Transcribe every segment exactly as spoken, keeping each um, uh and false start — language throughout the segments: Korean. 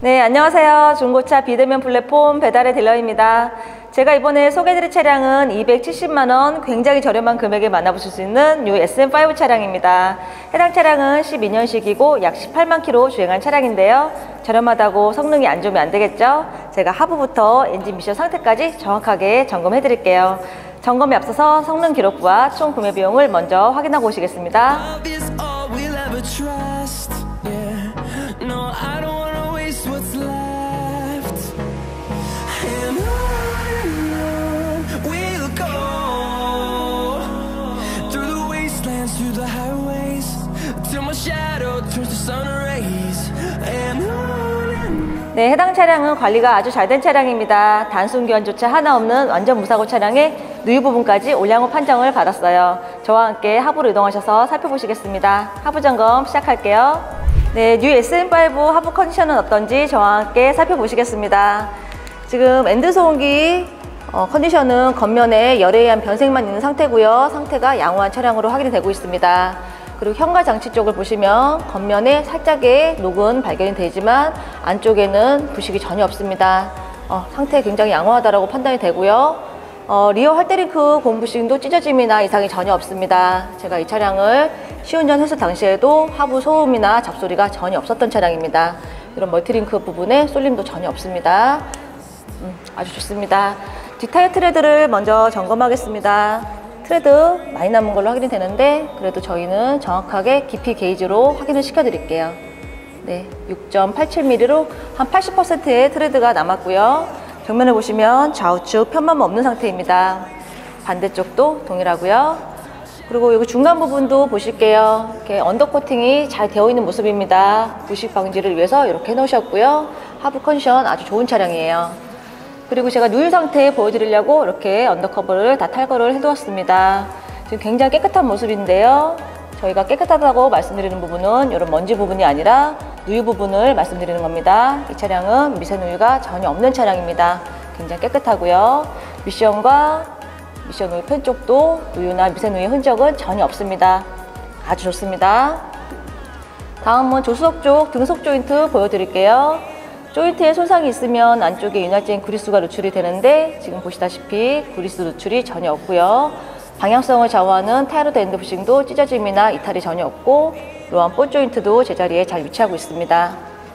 네, 안녕하세요. 중고차 비대면 플랫폼 배달의 딜러입니다. 제가 이번에 소개해드릴 차량은 이백칠십만 원 굉장히 저렴한 금액에 만나보실 수 있는 이 에스엠 파이브 차량입니다. 해당 차량은 십이 년식이고 약 십팔만 킬로미터 주행한 차량인데요. 저렴하다고 성능이 안 좋으면 안 되겠죠? 제가 하부부터 엔진 미션 상태까지 정확하게 점검해드릴게요. 점검에 앞서서 성능 기록부와 총 구매 비용을 먼저 확인하고 오시겠습니다. 네, 해당 차량은 관리가 아주 잘 된 차량입니다. 단순 교환조차 하나 없는 완전 무사고 차량에 누유 부분까지 올량후 판정을 받았어요. 저와 함께 하부로 이동하셔서 살펴보시겠습니다. 하부 점검 시작할게요. 네, 뉴 에스엠 파이브 하부 컨디션은 어떤지 저와 함께 살펴보시겠습니다. 지금 엔드 소음기 어, 컨디션은 겉면에 열에 의한 변색만 있는 상태고요. 상태가 양호한 차량으로 확인이 되고 있습니다. 그리고 현가 장치 쪽을 보시면 겉면에 살짝의 녹은 발견이 되지만 안쪽에는 부식이 전혀 없습니다. 어, 상태 굉장히 양호하다고 판단이 되고요. 어, 리어 할때링크 고무 부식도 찢어짐이나 이상이 전혀 없습니다. 제가 이 차량을 시운전 했을 당시에도 하부 소음이나 잡소리가 전혀 없었던 차량입니다. 이런 멀티링크 부분에 쏠림도 전혀 없습니다. 음, 아주 좋습니다. 뒷타이어 트레드를 먼저 점검하겠습니다. 트레드 많이 남은 걸로 확인이 되는데 그래도 저희는 정확하게 깊이 게이지로 확인을 시켜 드릴게요. 네, 육 점 팔칠 밀리미터로 한 팔십 퍼센트의 트레드가 남았고요. 정면을 보시면 좌우측 편만 없는 상태입니다. 반대쪽도 동일하고요. 그리고 여기 중간 부분도 보실게요. 이렇게 언더코팅이 잘 되어 있는 모습입니다. 부식 방지를 위해서 이렇게 해놓으셨고요. 하부 컨디션 아주 좋은 차량이에요. 그리고 제가 누유 상태 보여드리려고 이렇게 언더커버를 다 탈거를 해두었습니다. 지금 굉장히 깨끗한 모습인데요. 저희가 깨끗하다고 말씀드리는 부분은 이런 먼지 부분이 아니라 누유 부분을 말씀드리는 겁니다. 이 차량은 미세 누유가 전혀 없는 차량입니다. 굉장히 깨끗하고요. 미션과 미션 우유 팬 쪽도 누유나 미세 누유 흔적은 전혀 없습니다. 아주 좋습니다. 다음은 조수석 쪽 등속 조인트 보여드릴게요. 조인트에 손상이 있으면 안쪽에 윤활제인 그리스가 노출이 되는데 지금 보시다시피 그리스 노출이 전혀 없고요. 방향성을 좌우하는 타이로드 엔드 부싱도 찢어짐이나 이탈이 전혀 없고 로한 볼 조인트도 제자리에 잘 위치하고 있습니다.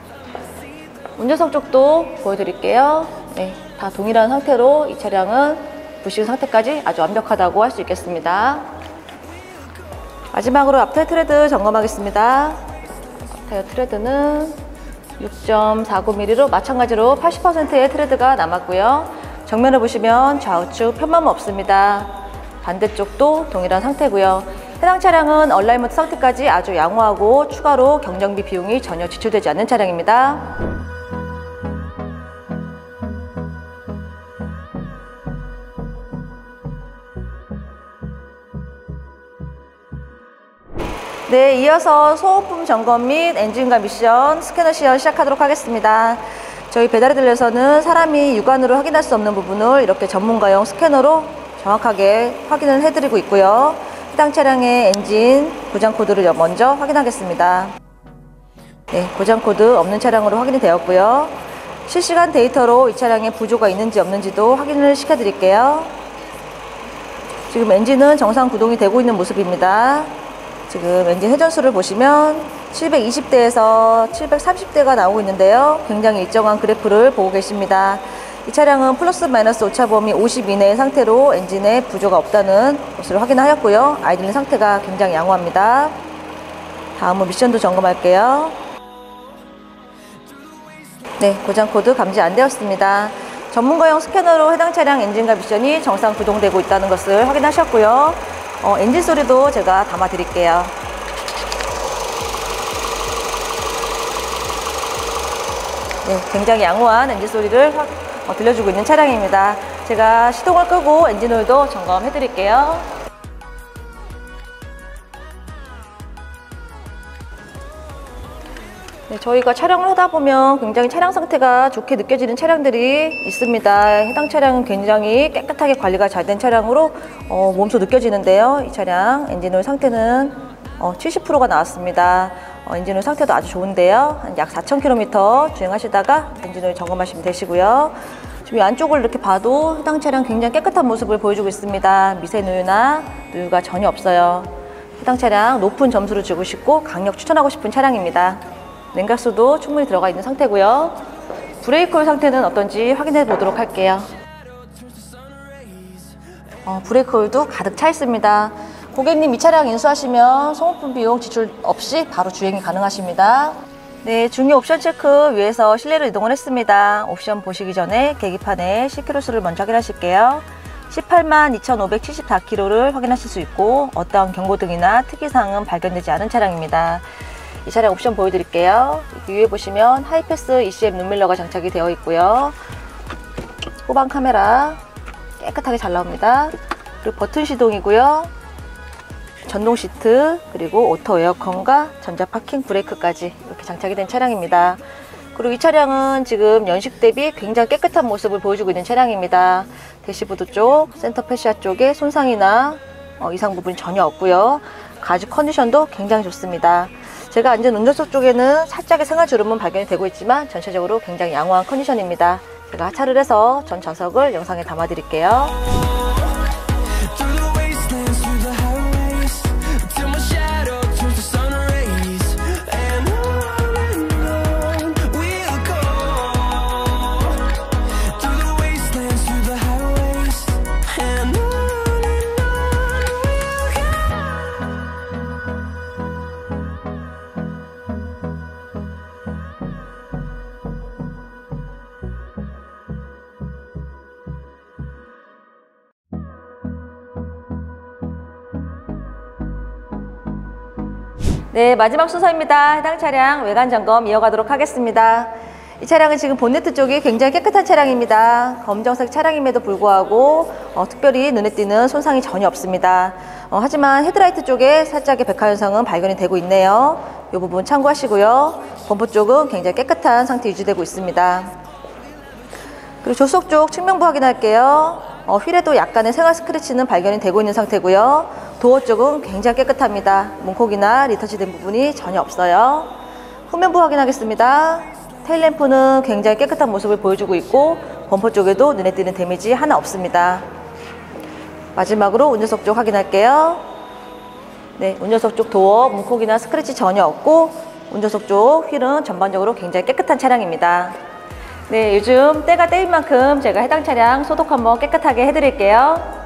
운전석 쪽도 보여드릴게요. 네, 다 동일한 상태로 이 차량은 부싱 상태까지 아주 완벽하다고 할 수 있겠습니다. 마지막으로 앞타이어 트레드 점검하겠습니다. 앞타이어 트레드는 육 점 사구 밀리미터로 마찬가지로 팔십 퍼센트의 트레드가 남았고요. 정면을 보시면 좌우측 편만 없습니다. 반대쪽도 동일한 상태고요. 해당 차량은 얼라이먼트 상태까지 아주 양호하고 추가로 경정비 비용이 전혀 지출되지 않는 차량입니다. 네, 이어서 소모품 점검 및 엔진과 미션, 스캐너 시연 시작하도록 하겠습니다. 저희 배달의 딜러에서는 사람이 육안으로 확인할 수 없는 부분을 이렇게 전문가용 스캐너로 정확하게 확인을 해드리고 있고요. 해당 차량의 엔진 고장 코드를 먼저 확인하겠습니다. 네, 고장 코드 없는 차량으로 확인이 되었고요. 실시간 데이터로 이 차량에 부조가 있는지 없는지도 확인을 시켜드릴게요. 지금 엔진은 정상 구동이 되고 있는 모습입니다. 지금 엔진 회전수를 보시면 칠백이십 대에서 칠백삼십 대가 나오고 있는데요. 굉장히 일정한 그래프를 보고 계십니다. 이 차량은 플러스 마이너스 오차 범위 오십 이내의 상태로 엔진에 부조가 없다는 것을 확인하였고요. 아이들린 상태가 굉장히 양호합니다. 다음은 미션도 점검할게요. 네, 고장 코드 감지 안 되었습니다. 전문가용 스캐너로 해당 차량 엔진과 미션이 정상 구동되고 있다는 것을 확인하셨고요. 어, 엔진 소리도 제가 담아 드릴게요. 네, 굉장히 양호한 엔진 소리를 확, 어, 들려주고 있는 차량입니다. 제가 시동을 끄고 엔진 오일도 점검해 드릴게요. 네, 저희가 촬영을 하다 보면 굉장히 차량 상태가 좋게 느껴지는 차량들이 있습니다. 해당 차량은 굉장히 깨끗하게 관리가 잘 된 차량으로 어, 몸소 느껴지는데요. 이 차량 엔진오일 상태는 어, 칠십 퍼센트가 나왔습니다. 어, 엔진오일 상태도 아주 좋은데요. 한 약 사천 킬로미터 주행하시다가 엔진오일 점검하시면 되시고요. 지금 이 안쪽을 이렇게 봐도 해당 차량 굉장히 깨끗한 모습을 보여주고 있습니다. 미세 누유나 누유가 전혀 없어요. 해당 차량 높은 점수를 주고 싶고 강력 추천하고 싶은 차량입니다. 냉각수도 충분히 들어가 있는 상태고요. 브레이크 오일 상태는 어떤지 확인해 보도록 할게요. 어, 브레이크 오일도 가득 차 있습니다. 고객님 이 차량 인수하시면 소모품 비용 지출 없이 바로 주행이 가능하십니다. 네, 중요 옵션 체크 위에서 실내로 이동을 했습니다. 옵션 보시기 전에 계기판에 십 킬로미터 수를 먼저 확인하실게요. 십팔만 이천오백칠십사 킬로미터를 확인하실 수 있고 어떠한 경고등이나 특이사항은 발견되지 않은 차량입니다. 이 차량 옵션 보여드릴게요. 위에 보시면 하이패스 이씨엠 룸밀러가 장착이 되어 있고요. 후방 카메라 깨끗하게 잘 나옵니다. 그리고 버튼 시동이고요. 전동 시트, 그리고 오토 에어컨과 전자 파킹 브레이크까지 이렇게 장착이 된 차량입니다. 그리고 이 차량은 지금 연식 대비 굉장히 깨끗한 모습을 보여주고 있는 차량입니다. 대시보드 쪽, 센터 패시아 쪽에 손상이나 어, 이상 부분이 전혀 없고요. 가죽 컨디션도 굉장히 좋습니다. 제가 앉은 운전석 쪽에는 살짝의 생활주름은 발견이 되고 있지만 전체적으로 굉장히 양호한 컨디션입니다. 제가 하차를 해서 전 좌석을 영상에 담아 드릴게요. 네, 마지막 순서입니다. 해당 차량 외관 점검 이어가도록 하겠습니다. 이 차량은 지금 본네트 쪽이 굉장히 깨끗한 차량입니다. 검정색 차량임에도 불구하고 어, 특별히 눈에 띄는 손상이 전혀 없습니다. 어, 하지만 헤드라이트 쪽에 살짝의 백화 현상은 발견이 되고 있네요. 이 부분 참고하시고요. 범퍼 쪽은 굉장히 깨끗한 상태 유지되고 있습니다. 그리고 조수석 쪽 측면부 확인할게요. 어, 휠에도 약간의 생활 스크래치는 발견이 되고 있는 상태고요. 도어 쪽은 굉장히 깨끗합니다. 문콕이나 리터치 된 부분이 전혀 없어요. 후면부 확인하겠습니다. 테일램프는 굉장히 깨끗한 모습을 보여주고 있고 범퍼 쪽에도 눈에 띄는 데미지 하나 없습니다. 마지막으로 운전석 쪽 확인할게요. 네, 운전석 쪽 도어, 문콕이나 스크래치 전혀 없고 운전석 쪽 휠은 전반적으로 굉장히 깨끗한 차량입니다. 네, 요즘 때가 때인 만큼 제가 해당 차량 소독 한번 깨끗하게 해드릴게요.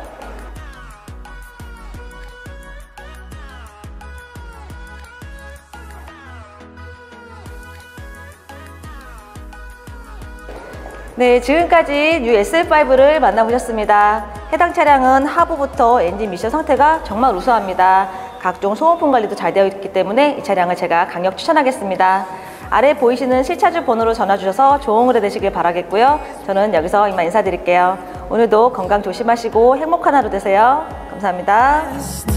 네, 지금까지 뉴 에스엘 파이브를 만나보셨습니다. 해당 차량은 하부부터 엔진 미션 상태가 정말 우수합니다. 각종 소모품 관리도 잘 되어 있기 때문에 이 차량을 제가 강력 추천하겠습니다. 아래 보이시는 실차주 번호로 전화 주셔서 좋은 하루 되시길 바라겠고요. 저는 여기서 이만 인사드릴게요. 오늘도 건강 조심하시고 행복한 하루 되세요. 감사합니다.